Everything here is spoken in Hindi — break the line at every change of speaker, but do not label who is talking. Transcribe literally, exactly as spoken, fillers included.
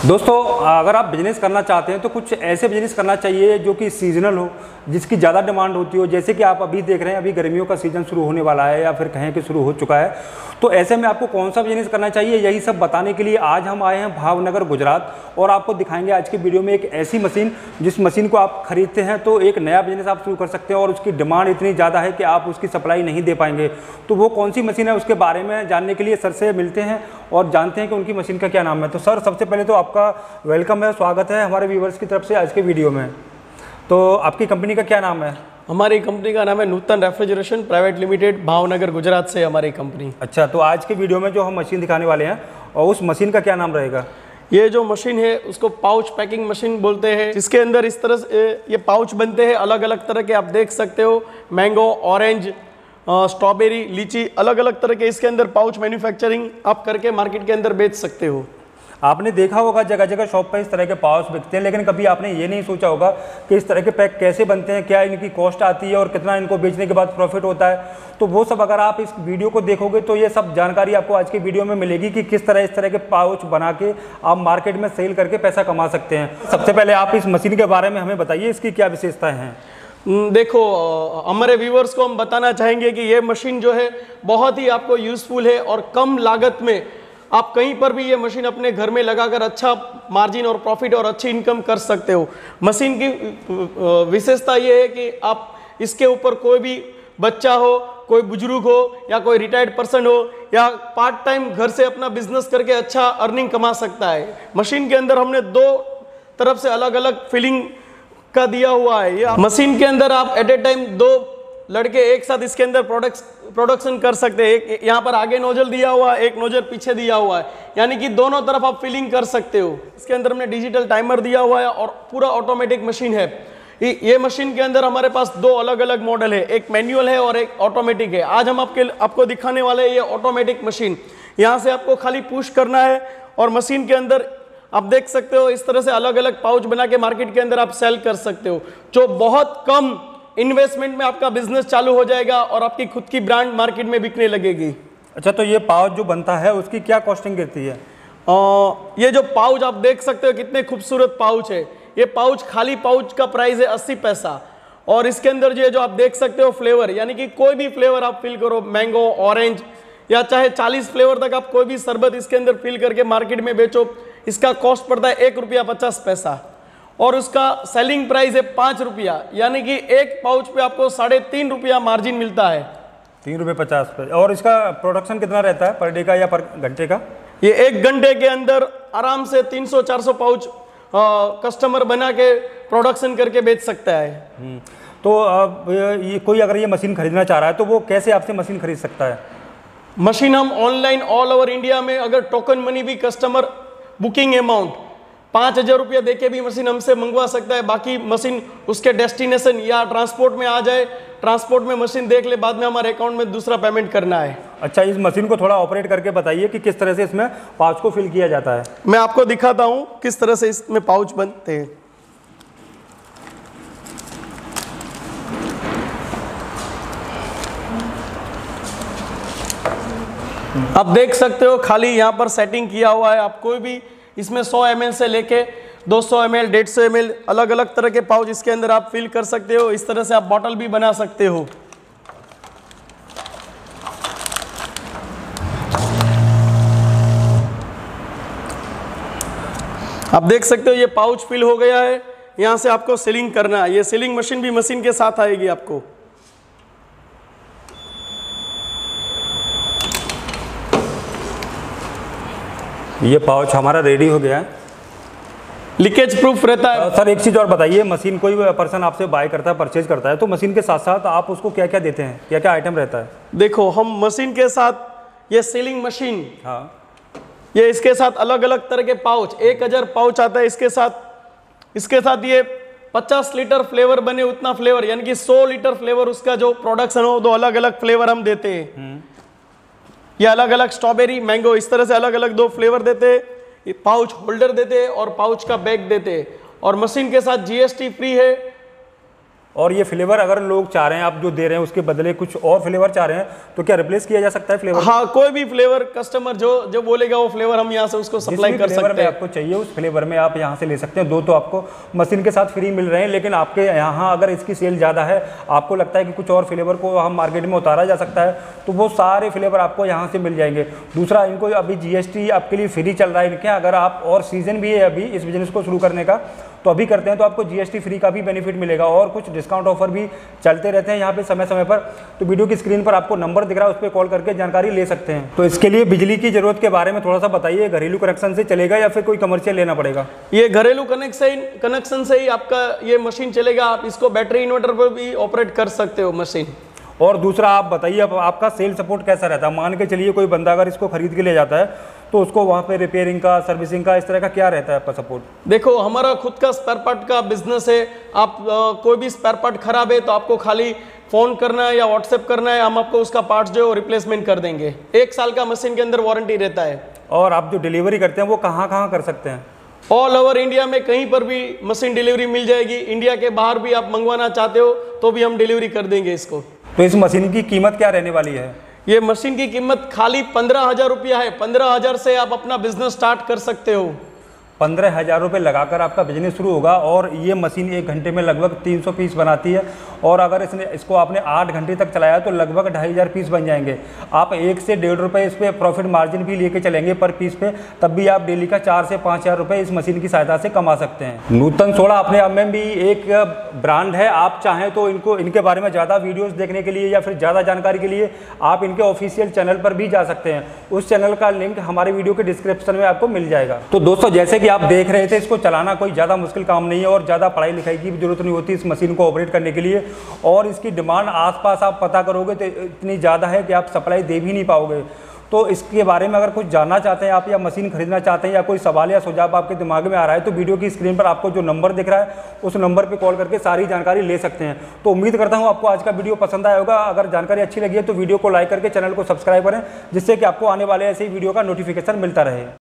दोस्तों, अगर आप बिजनेस करना चाहते हैं तो कुछ ऐसे बिजनेस करना चाहिए जो कि सीजनल हो, जिसकी ज़्यादा डिमांड होती हो। जैसे कि आप अभी देख रहे हैं, अभी गर्मियों का सीज़न शुरू होने वाला है या फिर कहें कि शुरू हो चुका है, तो ऐसे में आपको कौन सा बिजनेस करना चाहिए, यही सब बताने के लिए आज हम आए हैं भावनगर गुजरात। और आपको दिखाएंगे आज की वीडियो में एक ऐसी मशीन, जिस मशीन को आप खरीदते हैं तो एक नया बिजनेस आप शुरू कर सकते हैं और उसकी डिमांड इतनी ज़्यादा है कि आप उसकी सप्लाई नहीं दे पाएंगे। तो वो कौन सी मशीन है, उसके बारे में जानने के लिए सर से मिलते हैं और जानते हैं कि उनकी मशीन का क्या नाम है। तो सर, सबसे पहले तो आपका वेलकम है, स्वागत है हमारे व्यूवर्स की तरफ से आज के वीडियो में। तो आपकी कंपनी का क्या नाम है?
हमारी कंपनी का नाम है Nutan refrigeration private limited, Bhavnagar Gujarat से हमारी कंपनी।
अच्छा, तो आज के वीडियो में जो हम मशीन दिखाने वाले हैं और उस मशीन का क्या नाम रहेगा?
ये जो मशीन है उसको पाउच पैकिंग मशीन बोलते हैं, जिसके अंदर इस तरह से ये पाउच बनते हैं अलग अलग तरह के। आप देख सकते हो मैंगो, ऑरेंज, स्ट्रॉबेरी, लीची, अलग अलग तरह के इसके अंदर पाउच मैन्युफैक्चरिंग आप करके मार्केट के अंदर बेच सकते हो।
आपने देखा होगा जगह जगह शॉप पर इस तरह के पाउच बिकते हैं, लेकिन कभी आपने ये नहीं सोचा होगा कि इस तरह के पैक कैसे बनते हैं, क्या इनकी कॉस्ट आती है और कितना इनको बेचने के बाद प्रॉफिट होता है। तो वो सब अगर आप इस वीडियो को देखोगे तो ये सब जानकारी आपको आज की वीडियो में मिलेगी कि किस तरह इस तरह के पाउच बना के आप मार्केट में सेल करके पैसा कमा सकते हैं। सबसे पहले आप इस मशीन के बारे में हमें बताइए, इसकी क्या विशेषताएँ हैं?
देखो, हमारे व्यूवर्स को हम बताना चाहेंगे कि ये मशीन जो है बहुत ही आपको यूजफुल है और कम लागत में आप कहीं पर भी ये मशीन अपने घर में लगाकर अच्छा मार्जिन और प्रॉफिट और अच्छी इनकम कर सकते हो। मशीन की विशेषता ये है कि आप इसके ऊपर कोई भी बच्चा हो, कोई बुजुर्ग हो या कोई रिटायर्ड पर्सन हो या पार्ट टाइम घर से अपना बिजनेस करके अच्छा अर्निंग कमा सकता है। मशीन के अंदर हमने दो तरफ से अलग अलग फिलिंग का दिया हुआ है। ये मशीन के अंदर आप एट ए टाइम दो लड़के एक साथ इसके अंदर प्रोडक्ट प्रोडक्शन कर सकते हैं। एक यहाँ पर आगे नोजल दिया हुआ है, एक नोजल पीछे दिया हुआ है, यानी कि दोनों तरफ आप फिलिंग कर सकते हो। इसके अंदर हमने डिजिटल टाइमर दिया हुआ है और पूरा ऑटोमेटिक मशीन है। ये मशीन के अंदर हमारे पास दो अलग अलग मॉडल है, एक मैनुअल है और एक ऑटोमेटिक है। आज हम आपके आपको दिखाने वाले हैं ये ऑटोमेटिक मशीन। यहाँ से आपको खाली पुश करना है और मशीन के अंदर आप देख सकते हो इस तरह से अलग अलग पाउच बना के मार्केट के अंदर आप सेल कर सकते हो, जो बहुत कम इन्वेस्टमेंट में आपका बिजनेस चालू हो जाएगा और आपकी खुद की ब्रांड मार्केट में बिकने लगेगी।
अच्छा, तो ये पाउच जो बनता है उसकी क्या कॉस्टिंग गिरती है?
आ, ये जो पाउच आप देख सकते हो कितने खूबसूरत पाउच है। ये पाउच, खाली पाउच का प्राइस है अस्सी पैसा और इसके अंदर ये जो आप देख सकते हो फ्लेवर, यानी कि कोई भी फ्लेवर आप फिल करो, मैंगो, ऑरेंज या चाहे चालीस फ्लेवर तक आप कोई भी शरबत इसके अंदर फिल करके मार्केट में बेचो। इसका कॉस्ट पड़ता है एक रुपया पचास पैसा और उसका सेलिंग प्राइस है पाँच रुपया, यानी कि एक पाउच पे आपको साढ़े तीन रुपया मार्जिन मिलता है।
तीन रुपये पचास पे। और इसका प्रोडक्शन कितना रहता है, पर डे का या पर घंटे का?
ये एक घंटे के अंदर आराम से तीन सौ चार सौ पाउच कस्टमर बना के प्रोडक्शन करके बेच सकता है।
तो अब ये कोई अगर ये मशीन खरीदना चाह रहा है तो वो कैसे आपसे मशीन खरीद सकता है?
मशीन हम ऑनलाइन ऑल ओवर इंडिया में, अगर टोकन मनी भी कस्टमर बुकिंग अमाउंट पाँच हजार रुपया देके भी मशीन हमसे मंगवा सकता है। बाकी मशीन उसके डेस्टिनेशन या ट्रांसपोर्ट में आ जाए, ट्रांसपोर्ट में मशीन देख ले, बाद में हमारे अकाउंट में दूसरा पेमेंट करना है। अच्छा,
इस मशीन को थोड़ा ऑपरेट करके बताइए कि किस तरह से इसमें पाउच को फिल किया जाता है।
मैं आपको दिखाता हूँ किस तरह से इसमें पाउच बनते हैं। आप देख सकते हो खाली यहाँ पर सेटिंग किया हुआ है। आप कोई भी इसमें सौ एम एल से लेके दो सौ एम एल, डेढ़ सौ एम एल अलग अलग तरह के पाउच इसके अंदर आप फिल कर सकते हो। इस तरह से आप बॉटल भी बना सकते हो। आप देख सकते हो ये पाउच फिल हो गया है। यहाँ से आपको सीलिंग करना है। ये सीलिंग मशीन भी मशीन के साथ आएगी आपको।
ये पाउच हमारा रेडी हो गया है,
लीकेज प्रूफ रहता है।
सर, एक चीज़ और बताइए, मशीन कोई पर्सन आपसे बाय करता है, परचेज करता है, तो मशीन के साथ साथ आप उसको क्या क्या देते हैं, क्या क्या आइटम रहता है?
देखो, हम मशीन के साथ ये सीलिंग मशीन,
हाँ,
ये इसके साथ अलग अलग तरह के पाउच, एक हजार पाउच आता है इसके साथ। इसके साथ ये पचास लीटर फ्लेवर बने उतना फ्लेवर, यानी कि सौ लीटर फ्लेवर उसका जो प्रोडक्शन हो, दो अलग अलग फ्लेवर हम देते हैं। ये अलग अलग स्ट्रॉबेरी, मैंगो, इस तरह से अलग अलग दो फ्लेवर देते हैं। ये पाउच होल्डर देते हैं और पाउच का बैग देते हैं। और मशीन के साथ जीएसटी फ्री है
और ये फ्लेवर अगर लोग चाह रहे हैं, आप जो दे रहे हैं उसके बदले कुछ और फ्लेवर चाह रहे हैं, तो क्या रिप्लेस किया जा सकता है फ्लेवर?
हाँ, कोई भी फ्लेवर कस्टमर जो जो बोलेगा वो फ्लेवर हम यहाँ से उसको सप्लाई कर सकते हैं।
आपको चाहिए उस फ्लेवर में आप यहाँ से ले सकते हैं। दो तो आपको मशीन के साथ फ्री मिल रहे हैं, लेकिन आपके यहाँ अगर इसकी सेल ज़्यादा है, आपको लगता है कि कुछ और फ्लेवर को हम मार्केट में उतारा जा सकता है, तो वो सारे फ्लेवर आपको यहाँ से मिल जाएंगे। दूसरा, इनको अभी जीएसटी आपके लिए फ्री चल रहा है इनके, अगर आप, और सीजन भी है अभी इस बिजनेस को शुरू करने का, तो अभी करते हैं तो आपको जीएसटी फ्री का भी बेनिफिट मिलेगा और कुछ डिस्काउंट ऑफर भी चलते रहते हैं यहाँ पे समय समय पर। तो वीडियो की स्क्रीन पर आपको नंबर दिख रहा है, उस पर कॉल करके जानकारी ले सकते हैं। तो इसके लिए बिजली की जरूरत के बारे में थोड़ा सा बताइए, घरेलू कनेक्शन से चलेगा या फिर कोई कमर्शियल लेना पड़ेगा?
ये घरेलू कनेक्शन कनेक्शन से ही आपका ये मशीन चलेगा। आप इसको बैटरी इन्वर्टर पर भी ऑपरेट कर सकते हो मशीन।
और दूसरा आप बताइए, अब आपका सेल सपोर्ट कैसा रहता है? मान के चलिए कोई बंदा अगर इसको खरीद के ले जाता है, तो उसको वहाँ पे रिपेयरिंग का, सर्विसिंग का, इस तरह का क्या रहता है आपका सपोर्ट?
देखो, हमारा खुद का स्पेयर पार्ट का बिजनेस है। आप आ, कोई भी स्पेयर पार्ट खराब है तो आपको खाली फोन करना है या व्हाट्सएप करना है, हम आपको उसका पार्ट्स जो है रिप्लेसमेंट कर देंगे। एक साल का मशीन के अंदर वारंटी रहता है।
और आप जो डिलीवरी करते हैं वो कहाँ कहाँ कर सकते हैं?
ऑल ओवर इंडिया में कहीं पर भी मशीन डिलीवरी मिल जाएगी। इंडिया के बाहर भी आप मंगवाना चाहते हो तो भी हम डिलीवरी कर देंगे इसको।
तो इस मशीन की कीमत क्या रहने वाली है?
ये मशीन की कीमत खाली पंद्रह हजार रुपया है। पंद्रह हजार से आप अपना बिजनेस स्टार्ट कर सकते हो।
पंद्रह हज़ार रुपये लगाकर आपका बिजनेस शुरू होगा। और ये मशीन एक घंटे में लगभग तीन सौ पीस बनाती है, और अगर इसने इसको आपने आठ घंटे तक चलाया तो लगभग ढाई हज़ार पीस बन जाएंगे। आप एक से डेढ़ रुपये इस पर प्रॉफिट मार्जिन भी लेके चलेंगे पर पीस पे, तब भी आप डेली का चार से पाँच हज़ार रुपये इस मशीन की सहायता से कमा सकते हैं। नूतन सोडा अपने आप में भी एक ब्रांड है। आप चाहें तो इनको इनके बारे में ज़्यादा वीडियोज़ देखने के लिए या फिर ज़्यादा जानकारी के लिए आप इनके ऑफिशियल चैनल पर भी जा सकते हैं। उस चैनल का लिंक हमारे वीडियो के डिस्क्रिप्शन में आपको मिल जाएगा। तो दोस्तों, जैसे कि आप देख रहे थे, इसको चलाना कोई ज़्यादा मुश्किल काम नहीं है और ज़्यादा पढ़ाई लिखाई की भी जरूरत नहीं होती इस मशीन को ऑपरेट करने के लिए। और इसकी डिमांड आसपास आप पता करोगे तो इतनी ज़्यादा है कि आप सप्लाई दे भी नहीं पाओगे। तो इसके बारे में अगर कुछ जानना चाहते हैं आप या मशीन खरीदना चाहते हैं या कोई सवाल या सुझाव आपके दिमाग में आ रहा है, तो वीडियो की स्क्रीन पर आपको जो नंबर दिख रहा है उस नंबर पर कॉल करके सारी जानकारी ले सकते हैं। तो उम्मीद करता हूँ आपको आज का वीडियो पसंद आया होगा। अगर जानकारी अच्छी लगी है तो वीडियो को लाइक करके चैनल को सब्सक्राइब करें, जिससे कि आपको आने वाले ऐसे ही वीडियो का नोटिफिकेशन मिलता रहे।